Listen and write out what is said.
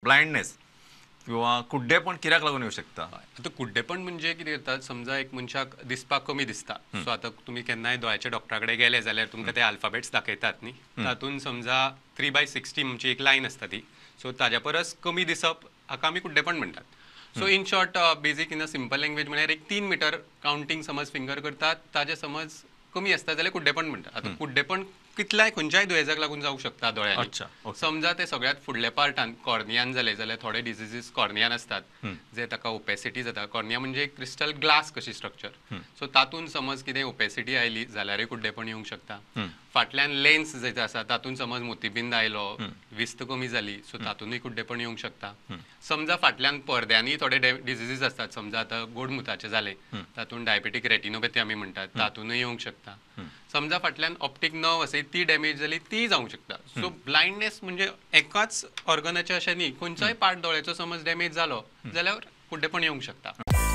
ब्लायंडनेस किंवा कुड्डेपण कित्याक लागून येऊ शकता? आता कुड्डेपण म्हणजे कितें करतात, समजा एक मनशाक दिसपाक कमी दिसता, सो आता तुम्ही केन्नाय दोळ्याच्या डॉक्टरा कडेन गेले जाल्यार तुमकां ते अल्फाबेट्स दाखयतात न्ही, तातूंत समजा 3/60 म्हणजे एक लायन आसता ती, सो ताज्या परस कमी दिसप हाका आमी कुड्डेपण म्हणटात. So in short basic in a simple language म्हळ्यार एक 3 मिटर काउंटींग समज फिंगर करतात, ताजे समज कमी असता जाल्यार कुड्डेपण म्हणटात. आता कुड्डेपण कितल्याय खंयच्याय दुयेंसाक लागून जावंक शकता दोळ्यांनी. अच्छा, ओके. समजा ते सगळ्यात फुडल्या पार्टान कॉर्नियान जाले जाल्यार थोडे डिजीजीस कॉर्नियान असतात, जे ताका ओपेसिटी जाता. कॉर्निया म्हणजे एक क्रिस्टल ग्लास कशी स्ट्रक्चर, सो तातूंत समज कितें ओपेसिटी आयली जाल्यारूय कुड्डेपण येवंक शकता. फाटल्यान लेन्स जे आसा तातूंत समज मोतीबिंद आयलो, विस्त कमी जाली, सो तातूंतय कुड्डेपण येवंक शकता. समजा फाटल्यान पडद्यांनी थोडे डिजीजीस असतात, समजा आतां गोडमुताचे जाले, तातूंत डायबेटीक रेटिनोपॅथी आमी म्हणटात, तातूंतय येवंक शकता. समजा फाटल्यान ऑप्टीक नर्व आसा ती डॅमेज जाली, ती जावंक शकता. सो ब्लायंडनेस म्हणजे एकाच ऑर्गनाचे अशें न्ही, खंयचोय पार्ट दोळ्याचो समज डॅमेज जालो जाल्यार कुड्डेपण येवंक शकता.